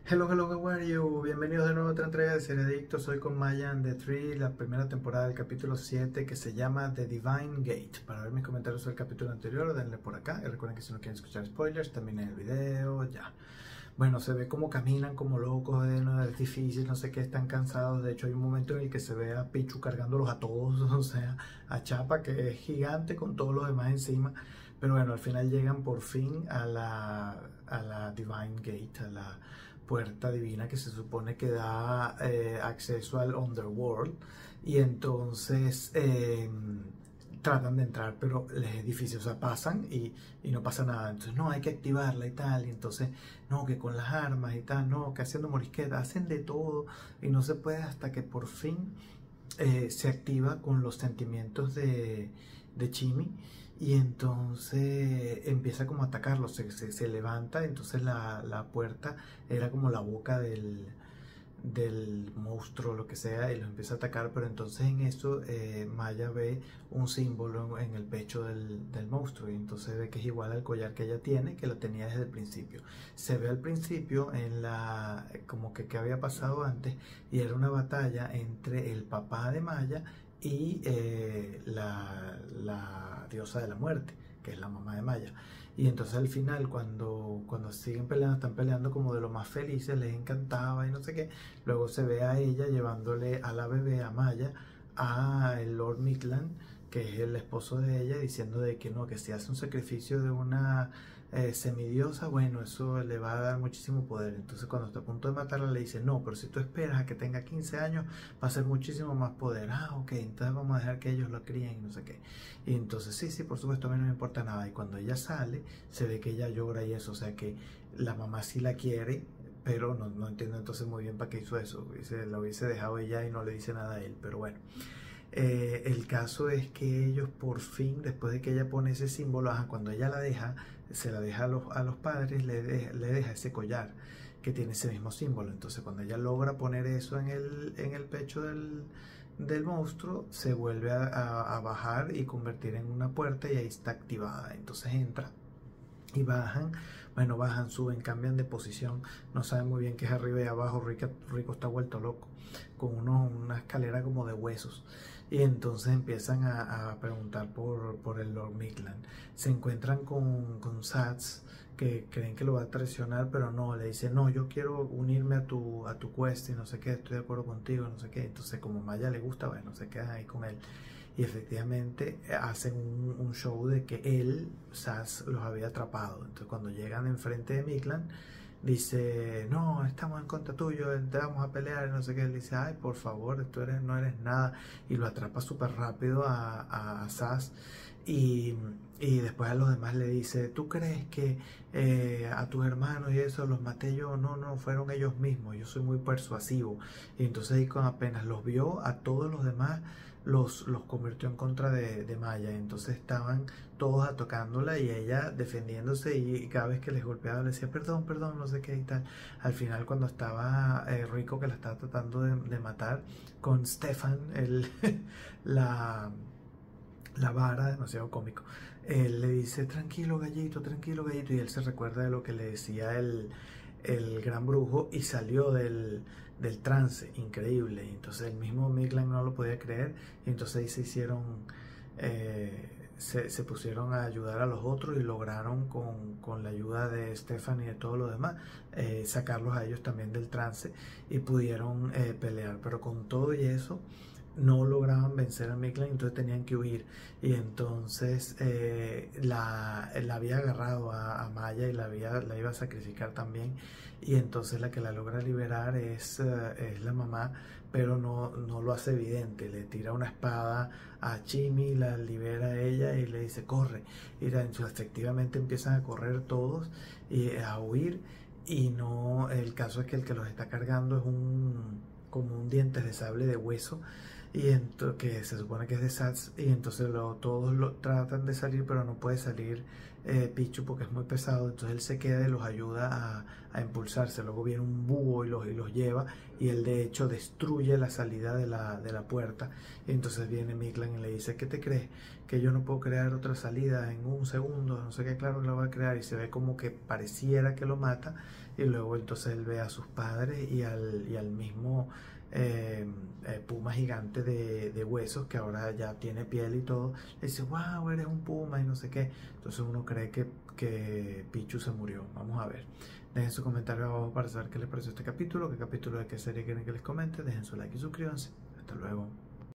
Hello, hello, how are you? Bienvenidos de nuevo a otra entrega de Serie Adictos. Hoy con Maya and the Tree, la primera temporada del capítulo 7 que se llama The Divine Gate. Para ver mis comentarios sobre el capítulo anterior, denle por acá. Y recuerden que si no quieren escuchar spoilers, también en el video, ya. Bueno, se ve como caminan como locos, no, es difícil, no sé qué, están cansados. De hecho, hay un momento en el que se ve a Pichu cargándolos a todos, o sea, a Chapa, que es gigante con todos los demás encima. Pero bueno, al final llegan por fin a la Divine Gate, a la puerta divina que se supone que da acceso al Underworld. Y entonces tratan de entrar, pero les es difícil, o sea, pasan y no pasa nada. Entonces, no, hay que activarla y tal. Y entonces, no, que con las armas y tal, no, que haciendo morisqueta, hacen de todo y no se puede hasta que por fin se activa con los sentimientos de Chimi. Y entonces empieza como a atacarlo, se levanta. Entonces la puerta era como la boca del monstruo, lo que sea, y lo empieza a atacar. Pero entonces en eso Maya ve un símbolo en el pecho del monstruo, y entonces ve que es igual al collar que ella tiene, que lo tenía desde el principio. Se ve al principio en la como que había pasado antes, y era una batalla entre el papá de Maya y la diosa de la muerte, que es la mamá de Maya. Y entonces al final, cuando siguen peleando, están peleando como de lo más felices, les encantaba y no sé qué. Luego se ve a ella llevándole a la bebé, a Maya, a el Lord Midland, que es el esposo de ella, diciendo de que no, que si hace un sacrificio de una semidiosa, bueno, eso le va a dar muchísimo poder. Entonces cuando está a punto de matarla le dice, no, pero si tú esperas a que tenga 15 años, va a ser muchísimo más poder. Ah, ok, entonces vamos a dejar que ellos lo críen y no sé qué. Y entonces, sí, sí, por supuesto, a mí no me importa nada. Y cuando ella sale, se ve que ella llora y eso, o sea que la mamá sí la quiere, pero no entiendo entonces muy bien para qué hizo eso. La hubiese dejado ella y no le dice nada a él, pero bueno. El caso es que ellos por fin, después de que ella pone ese símbolo, cuando ella la deja, se la deja a los padres, le deja ese collar que tiene ese mismo símbolo. Entonces cuando ella logra poner eso en el pecho del monstruo, se vuelve a bajar y convertir en una puerta, y ahí está activada. Entonces entra y bajan, bueno, bajan, suben, cambian de posición, no saben muy bien qué es arriba y abajo. Rico está vuelto loco, con una escalera como de huesos. Y entonces empiezan a preguntar por el Lord Midland. Se encuentran con Sats, que creen que lo va a traicionar, pero no, le dice, no, yo quiero unirme a tu quest y no sé qué, estoy de acuerdo contigo, no sé qué. Entonces como Maya le gusta, bueno, se quedan ahí con él. Y efectivamente hacen un show de que él, Sass, los había atrapado. Entonces cuando llegan enfrente de Miklan, dice, no, estamos en contra tuyo, te vamos a pelear, no sé qué. Él dice, ay, por favor, no eres nada. Y lo atrapa súper rápido a Sass. Y después a los demás le dice, ¿tú crees que a tus hermanos y eso los maté yo? No, no, fueron ellos mismos, yo soy muy persuasivo. Y entonces ahí, con apenas los vio, a todos los demás los convirtió en contra de Maya. Entonces estaban todos atacándola y ella defendiéndose, y cada vez que les golpeaba le decía perdón, perdón, no sé qué y tal. Al final, cuando estaba Rico, que la estaba tratando de matar con Stefan, la vara, demasiado cómico, él le dice tranquilo gallito, y él se recuerda de lo que le decía el gran brujo, y salió del trance, increíble. Y entonces el mismo Miglan no lo podía creer, y entonces ahí se pusieron a ayudar a los otros, y lograron con la ayuda de Stefan y de todos los demás sacarlos a ellos también del trance, y pudieron pelear. Pero con todo y eso no lograban vencer a Miklan, entonces tenían que huir. Y entonces la había agarrado a Maya, y la iba a sacrificar también. Y entonces la que la logra liberar es la mamá, pero no lo hace evidente. Le tira una espada a Chimi, la libera a ella y le dice corre. Y entonces efectivamente empiezan a correr todos y a huir. Y no, el caso es que el que los está cargando es como un dientes de sable de hueso, y que se supone que es de Sats. Y entonces todos lo tratan de salir, pero no puede salir Pichu porque es muy pesado. Entonces él se queda y los ayuda a impulsarse. Luego viene un búho y los lleva, y él de hecho destruye la salida de la puerta. Y entonces viene Miklan y le dice, ¿qué te crees? Que yo no puedo crear otra salida en un segundo, no sé qué, claro que lo va a crear. Y se ve como que pareciera que lo mata, y luego entonces él ve a sus padres y al mismo puma gigante de huesos que ahora ya tiene piel y todo. Le dice, wow, eres un puma y no sé qué. Entonces uno cree que Pichu se murió. Vamos a ver. Dejen su comentario abajo para saber qué les pareció este capítulo, qué capítulo de qué serie quieren que les comente. Dejen su like y suscríbanse. Hasta luego.